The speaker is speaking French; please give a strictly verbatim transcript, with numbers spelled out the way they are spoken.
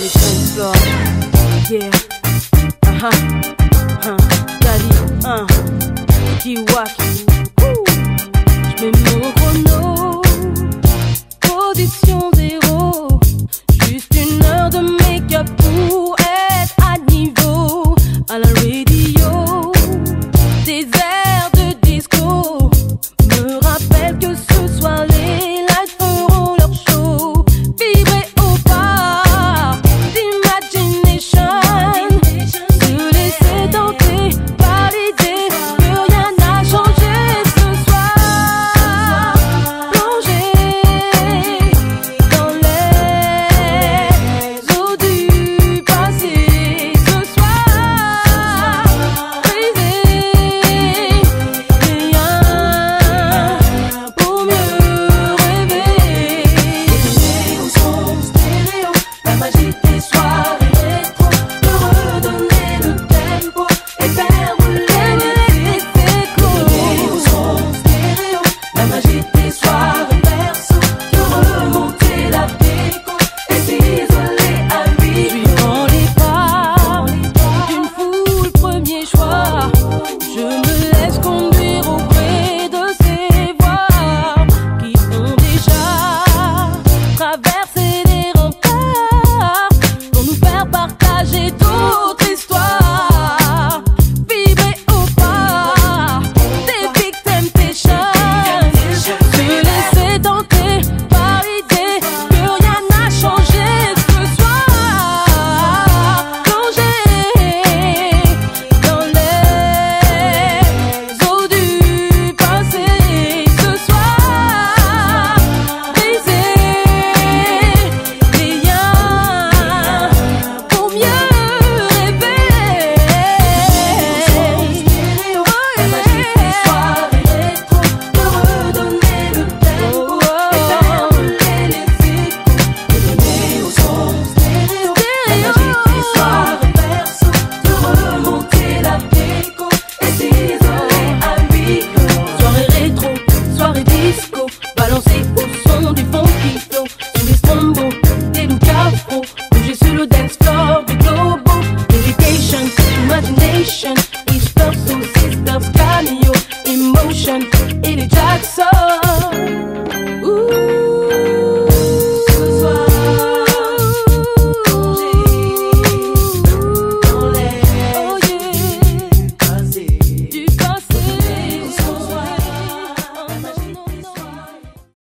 les dance floors. Yeah, uh-huh, uh-huh, Dali, uh, Kiwaki. J'mets mon chrono, position zéro. Juste une heure de make-up pour être à niveau. À la radio, des airs de disco me rappellent que ce soir les lights feront leur show. Vibrer au pas d'imagination, se laisser tenter par l'idée que rien n'a changé ce soir. Plonger dans les eaux du passé ce soir. Briser les liens pour mieux rêver. Donner au son stéréo la magie des soirées rétro, de redonner le tempo et faire rouler les échos. Donner au son stéréo la magie des soirées perso, de remonter la déco et s'isoler à huis clos. Suivant les pas d'une foule, premier choix, je me laisse conduire auprès de ces voix qui ont déjà traversé les remparts pour nous faire partager d'autres histoires. Vibrer au pas des big temptations, se laisser tenter par l'idée que rien n'a changé ce soir. Plonger dans les eaux du passé ce soir. Briser les liens pour mieux rêver. La magie des soirées rétro, de redonner le tempo et faire rouler les échos. Donner au son stéréo la magie des soirées perso, de remonter la déco et s'isoler à huis clos. Soirée rétro, soirée disco, balancée au son du funky flow, sous les strombos